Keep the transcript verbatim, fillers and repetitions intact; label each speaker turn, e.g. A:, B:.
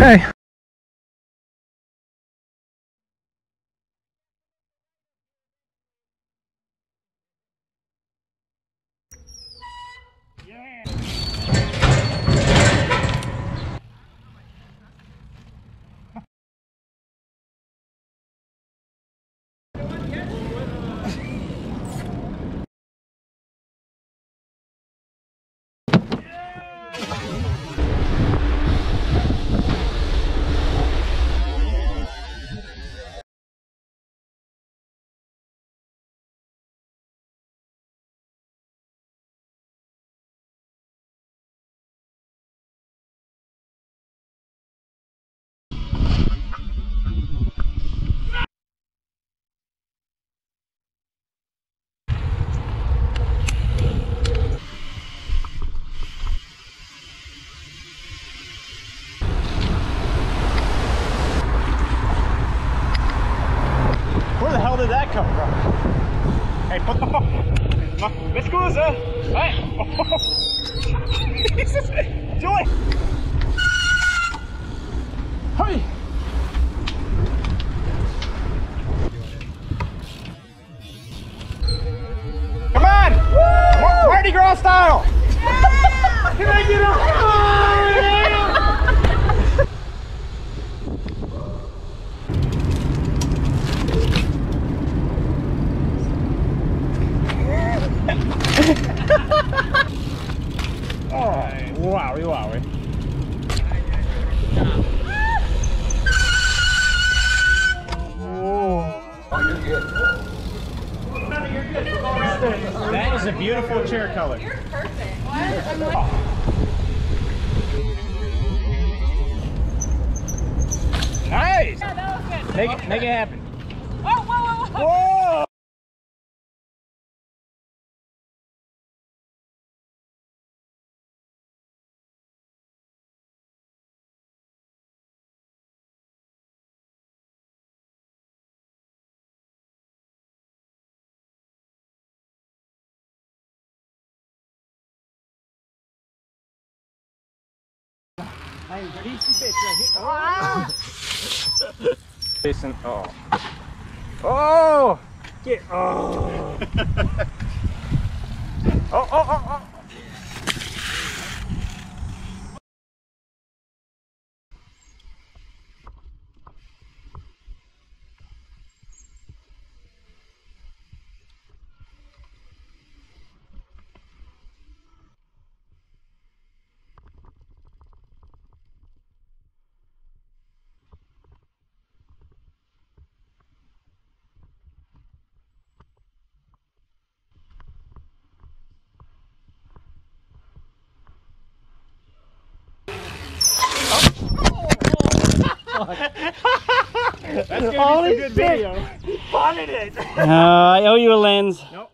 A: Okay. Where the hell did that come from? Hey, put the me scusa! Hey! Jesus! Julie! Hey! Come on! Woo! Mardi Gras style! Yeah! Can I get up? Oh, yeah! Oh, wowie wowie. Oh, you're good. You're good. That is a beautiful chair color.
B: You're perfect. What? I'm like...
A: Nice!
B: Yeah, that was good.
A: Make it, make it happen.
B: Whoa, whoa, whoa, whoa.
A: Whoa! Hey, decent fish right here. Ah! Jason, oh. Oh! Get, oh! Oh, oh, oh, oh! That's gonna be some good video. He spotted it. uh, I owe you a lens. Nope.